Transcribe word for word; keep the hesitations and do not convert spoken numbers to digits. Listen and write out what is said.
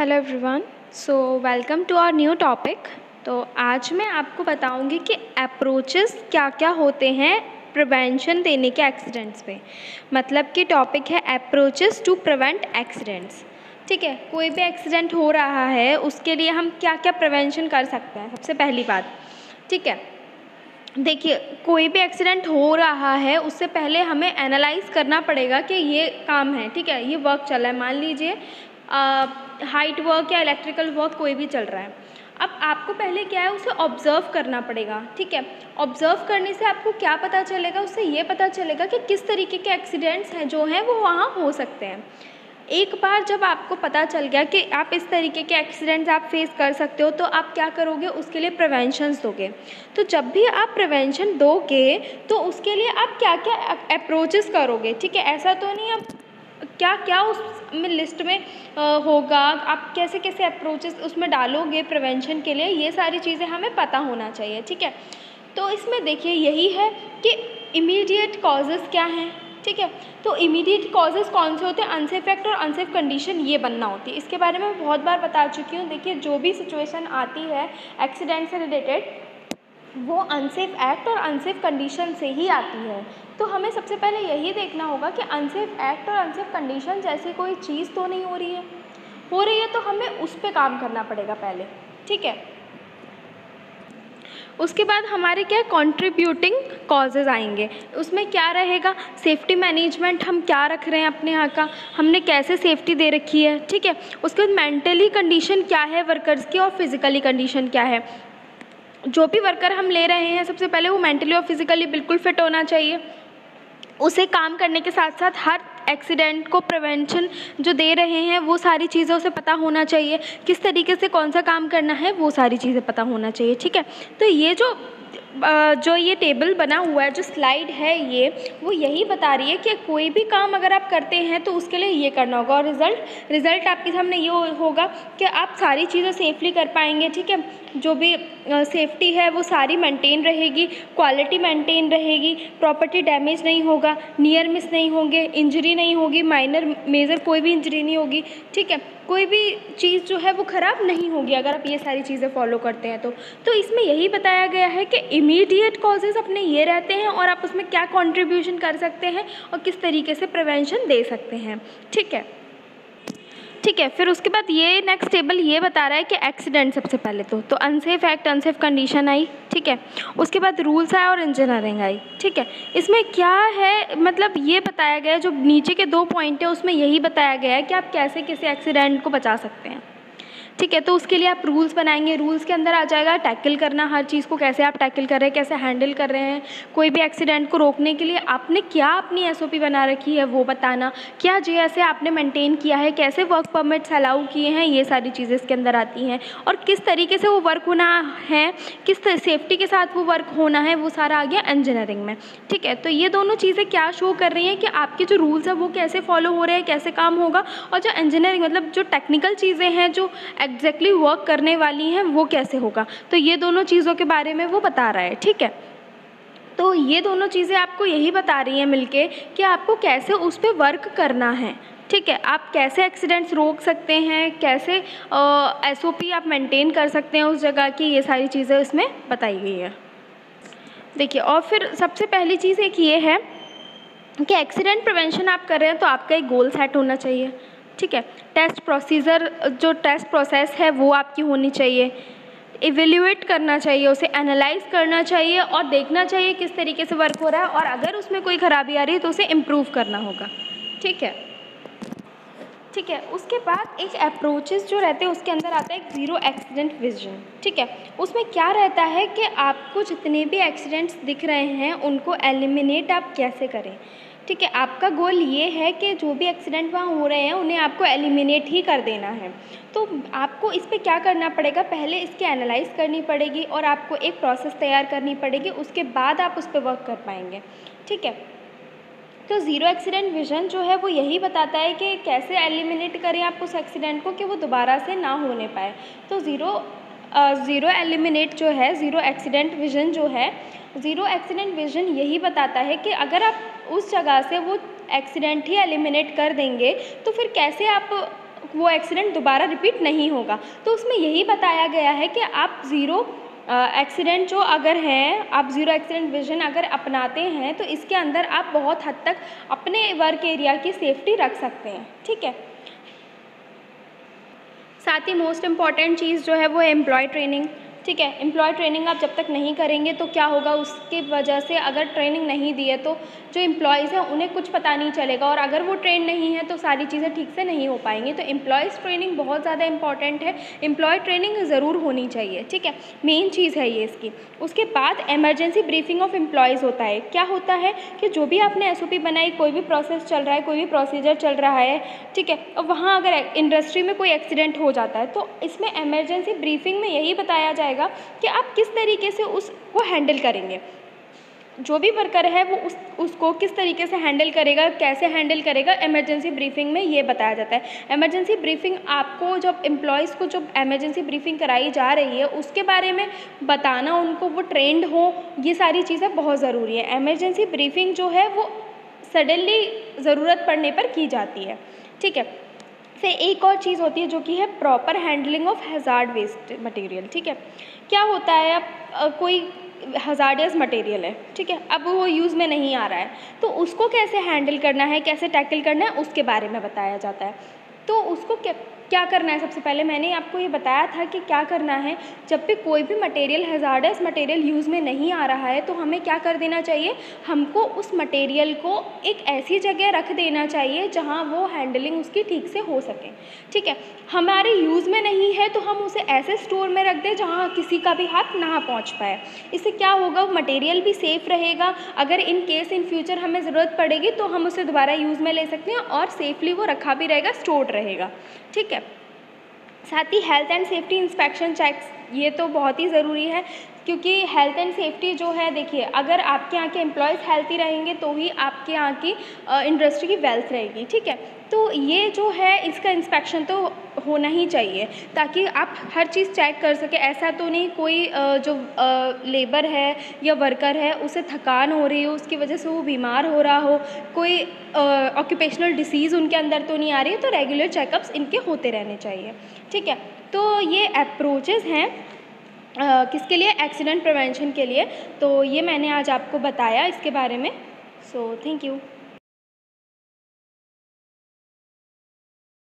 Hello everyone, so welcome to our new topic. तो आज मैं आपको बताऊंगी कि अप्रोचेस क्या क्या होते हैं प्रिवेंशन देने के एक्सीडेंट्स पे। मतलब कि टॉपिक है अप्रोचेस टू प्रिवेंट एक्सीडेंट्स। ठीक है, कोई भी एक्सीडेंट हो रहा है उसके लिए हम क्या क्या प्रिवेंशन कर सकते हैं, सबसे पहली बात। ठीक है, देखिए कोई भी एक्सीडेंट हो रहा है उससे पहले हमें एनालाइज करना पड़ेगा कि ये काम है। ठीक है, ये वर्क चल रहा है, मान लीजिए हाइट वर्क या इलेक्ट्रिकल वर्क कोई भी चल रहा है। अब आपको पहले क्या है, उसे ऑब्ज़र्व करना पड़ेगा। ठीक है, ऑब्ज़र्व करने से आपको क्या पता चलेगा, उससे ये पता चलेगा कि किस तरीके के एक्सीडेंट्स हैं जो हैं वो वहाँ हो सकते हैं। एक बार जब आपको पता चल गया कि आप इस तरीके के एक्सीडेंट्स आप फेस कर सकते हो, तो आप क्या करोगे, उसके लिए प्रिवेंशंस दोगे। तो जब भी आप प्रिवेंशन दोगे तो उसके लिए आप क्या क्या अप्रोचेस करोगे। ठीक है, ऐसा तो नहीं आप क्या क्या उसमें लिस्ट में आ, होगा, आप कैसे कैसे अप्रोचेस उसमें डालोगे प्रिवेंशन के लिए, ये सारी चीज़ें हमें पता होना चाहिए। ठीक है, तो इसमें देखिए यही है कि इमीडिएट कॉजेज़ क्या हैं। ठीक है, तो इमीडिएट कॉजेज़ कौन से होते हैं, अनसेफ एक्ट और अनसेफ कंडीशन ये बनना होती है। इसके बारे में मैं बहुत बार बता चुकी हूँ। देखिए जो भी सिचुएशन आती है एक्सीडेंट से रिलेटेड, वो अनसेफ एक्ट और अनसेफ कंडीशन से ही आती है। तो हमें सबसे पहले यही देखना होगा कि अनसेफ एक्ट और अनसेफ कंडीशन जैसी कोई चीज़ तो नहीं हो रही है। हो रही है तो हमें उस पर काम करना पड़ेगा पहले। ठीक है, उसके बाद हमारे क्या कंट्रीब्यूटिंग कॉजेज़ आएंगे। उसमें क्या रहेगा, सेफ्टी मैनेजमेंट हम क्या रख रहे हैं अपने यहाँ का, हमने कैसे सेफ्टी दे रखी है। ठीक है, उसके बाद मेंटली कंडीशन क्या है वर्कर्स की और फिज़िकली कंडीशन क्या है। जो भी वर्कर हम ले रहे हैं सबसे पहले वो मेंटली और फिज़िकली बिल्कुल फिट होना चाहिए। उसे काम करने के साथ साथ हर एक्सीडेंट को प्रिवेंशन जो दे रहे हैं वो सारी चीज़ें उसे पता होना चाहिए, किस तरीके से कौन सा काम करना है वो सारी चीज़ें पता होना चाहिए। ठीक है, तो ये जो जो ये टेबल बना हुआ है, जो स्लाइड है, ये वो यही बता रही है कि कोई भी काम अगर आप करते हैं तो उसके लिए ये करना होगा और रिज़ल्ट रिज़ल्ट आपके सामने ये होगा कि आप सारी चीज़ें सेफली कर पाएंगे। ठीक है, जो भी सेफ्टी है वो सारी मेंटेन रहेगी, क्वालिटी मेंटेन रहेगी, प्रॉपर्टी डैमेज नहीं होगा, नियर मिस नहीं होंगे, इंजरी नहीं होगी, माइनर मेजर कोई भी इंजरी नहीं होगी। ठीक है, कोई भी चीज़ जो है वो ख़राब नहीं होगी अगर आप ये सारी चीज़ें फॉलो करते हैं तो तो इसमें यही बताया गया है कि इमीडिएट कॉजेज़ अपने ये रहते हैं और आप उसमें क्या कंट्रीब्यूशन कर सकते हैं और किस तरीके से प्रिवेंशन दे सकते हैं। ठीक है ठीक है फिर उसके बाद ये नेक्स्ट टेबल ये बता रहा है कि एक्सीडेंट सबसे पहले तो तो अनसेफ एक्ट अनसेफ कंडीशन आई। ठीक है, उसके बाद रूल्स आए और इंजीनियरिंग आई। ठीक है, इसमें क्या है, मतलब ये बताया गया है, जो नीचे के दो पॉइंट है उसमें यही बताया गया है कि आप कैसे किसी एक्सीडेंट को बचा सकते हैं। ठीक है, तो उसके लिए आप रूल्स बनाएंगे। रूल्स के अंदर आ जाएगा टैकल करना, हर चीज़ को कैसे आप टैकल कर रहे हैं, कैसे हैंडल कर रहे हैं। कोई भी एक्सीडेंट को रोकने के लिए आपने क्या अपनी एसओपी बना रखी है वो बताना, क्या जैसे आपने मेंटेन किया है, कैसे वर्क परमिट्स अलाउ किए हैं, ये सारी चीज़ें इसके अंदर आती हैं। और किस तरीके से वो वर्क होना है, किस सेफ्टी के साथ वो वर्क होना है, वो सारा आ गया इंजीनियरिंग में। ठीक है, तो ये दोनों चीज़ें क्या शो कर रही हैं कि आपके जो रूल्स हैं वो कैसे फॉलो हो रहे हैं, कैसे काम होगा, और जो इंजीनियरिंग मतलब जो टेक्निकल चीज़ें हैं जो एग्जैक्टली exactly वर्क करने वाली हैं वो कैसे होगा। तो ये दोनों चीज़ों के बारे में वो बता रहा है। ठीक है, तो ये दोनों चीज़ें आपको यही बता रही हैं मिलके कि आपको कैसे उस पर वर्क करना है। ठीक है, आप कैसे एक्सीडेंट्स रोक सकते हैं, कैसे एसओपी आप मेंटेन कर सकते हैं उस जगह की, ये सारी चीज़ें इसमें बताई गई है। देखिए, और फिर सबसे पहली चीज़ एक ये है कि एक्सीडेंट प्रिवेंशन आप कर रहे हैं तो आपका एक गोल सेट होना चाहिए। ठीक है, टेस्ट प्रोसीजर जो टेस्ट प्रोसेस है वो आपकी होनी चाहिए, इवेल्युएट करना चाहिए, उसे एनालाइज करना चाहिए और देखना चाहिए किस तरीके से वर्क हो रहा है, और अगर उसमें कोई ख़राबी आ रही है तो उसे इम्प्रूव करना होगा। ठीक है ठीक है उसके बाद एक अप्रोचेस जो रहते हैं उसके अंदर आता है एक ज़ीरो एक्सीडेंट विजन। ठीक है, उसमें क्या रहता है कि आपको जितने भी एक्सीडेंट्स दिख रहे हैं उनको एलिमिनेट आप कैसे करें। ठीक है, आपका गोल ये है कि जो भी एक्सीडेंट वहाँ हो रहे हैं उन्हें आपको एलिमिनेट ही कर देना है। तो आपको इस पे क्या करना पड़ेगा, पहले इसकी एनालाइज करनी पड़ेगी और आपको एक प्रोसेस तैयार करनी पड़ेगी, उसके बाद आप उस पर वर्क कर पाएंगे। ठीक है, तो ज़ीरो एक्सीडेंट विजन जो है वो यही बताता है कि कैसे एलिमिनेट करें आप उस एक्सीडेंट को कि वो दोबारा से ना होने पाए। तो ज़ीरो ज़ीरो एलिमिनेट जो है, ज़ीरो एक्सीडेंट विजन जो है, ज़ीरो एक्सीडेंट विजन यही बताता है कि अगर आप उस जगह से वो एक्सीडेंट ही एलिमिनेट कर देंगे तो फिर कैसे आप वो एक्सीडेंट दोबारा रिपीट नहीं होगा। तो उसमें यही बताया गया है कि आप ज़ीरो एक्सीडेंट जो अगर है, आप ज़ीरो एक्सीडेंट विजन अगर अपनाते हैं तो इसके अंदर आप बहुत हद तक अपने वर्क एरिया की सेफ्टी रख सकते हैं। ठीक है, साथ ही मोस्ट इम्पॉर्टेंट चीज़ जो है वो है एम्प्लॉय ट्रेनिंग। ठीक है, एम्प्लॉय ट्रेनिंग आप जब तक नहीं करेंगे तो क्या होगा, उसकी वजह से अगर ट्रेनिंग नहीं दी है तो जो एम्प्लॉयज़ हैं उन्हें कुछ पता नहीं चलेगा, और अगर वो ट्रेन नहीं है तो सारी चीज़ें ठीक से नहीं हो पाएंगी। तो एम्प्लॉयज़ ट्रेनिंग बहुत ज़्यादा इंपॉर्टेंट है, एम्प्लॉय ट्रेनिंग ज़रूर होनी चाहिए। ठीक है, मेन चीज़ है ये इसकी। उसके बाद इमरजेंसी ब्रीफिंग ऑफ एम्प्लॉयज़ होता है। क्या होता है कि जो भी आपने एस ओ पी बनाई, कोई भी प्रोसेस चल रहा है, कोई भी प्रोसीजर चल रहा है, ठीक है, और वहाँ अगर इंडस्ट्री में कोई एक्सीडेंट हो जाता है तो इसमें इमरजेंसी ब्रीफिंग में यही बताया जाएगा कि आप किस तरीके से उसको हैंडल करेंगे। जो भी वर्कर है वो उस उसको किस तरीके से हैंडल करेगा, कैसे हैंडल करेगा, इमरजेंसी ब्रीफिंग में ये बताया जाता है। इमरजेंसी ब्रीफिंग आपको, जब एम्प्लॉयज़ को जब इमरजेंसी ब्रीफिंग कराई जा रही है उसके बारे में बताना, उनको वो ट्रेंड हो, ये सारी चीज़ें बहुत ज़रूरी है। इमरजेंसी ब्रीफिंग जो है वो सडनली ज़रूरत पड़ने पर की जाती है। ठीक है, से एक और चीज़ होती है जो कि है proper handling of hazard waste material. ठीक है, क्या होता है, अब कोई हज़ार्डियस मटेरियल है, ठीक है, अब वो यूज़ में नहीं आ रहा है तो उसको कैसे हैंडल करना है, कैसे टैकल करना है, उसके बारे में बताया जाता है। तो उसको क्या क्या करना है, सबसे पहले मैंने आपको ये बताया था कि क्या करना है। जब भी कोई भी मटेरियल, हैज़ार्डस मटेरियल यूज़ में नहीं आ रहा है तो हमें क्या कर देना चाहिए, हमको उस मटेरियल को एक ऐसी जगह रख देना चाहिए जहाँ वो हैंडलिंग उसकी ठीक से हो सके। ठीक है, हमारे यूज़ में नहीं है तो हम उसे ऐसे स्टोर में रख दें जहाँ किसी का भी हाथ ना पहुँच पाए। इससे क्या होगा, मटेरियल भी सेफ़ रहेगा, अगर इन केस इन फ्यूचर हमें ज़रूरत पड़ेगी तो हम उसे दोबारा यूज़ में ले सकते हैं और सेफली वो रखा भी रहेगा, स्टोर्ड रहेगा। ठीक है, साथ ही health and safety inspection checks, ये तो बहुत ही ज़रूरी है, क्योंकि हेल्थ एंड सेफ्टी जो है, देखिए अगर आपके यहाँ के एम्प्लॉयज़ हेल्थी रहेंगे तो ही आपके यहाँ की इंडस्ट्री की वेल्थ रहेगी। ठीक है, तो ये जो है इसका इंस्पेक्शन तो होना ही चाहिए ताकि आप हर चीज़ चेक कर सकें। ऐसा तो नहीं कोई जो लेबर है या वर्कर है उसे थकान हो रही हो, उसकी वजह से वो बीमार हो रहा हो, कोई ऑक्यूपेशनल डिसीज़ उनके अंदर तो नहीं आ रही है, तो रेगुलर चेकअप्स इनके होते रहने चाहिए। ठीक है, तो ये अप्रोचेज़ हैं Uh, किसके लिए, एक्सीडेंट प्रिवेंशन के लिए। तो ये मैंने आज आपको बताया इसके बारे में। So thank you.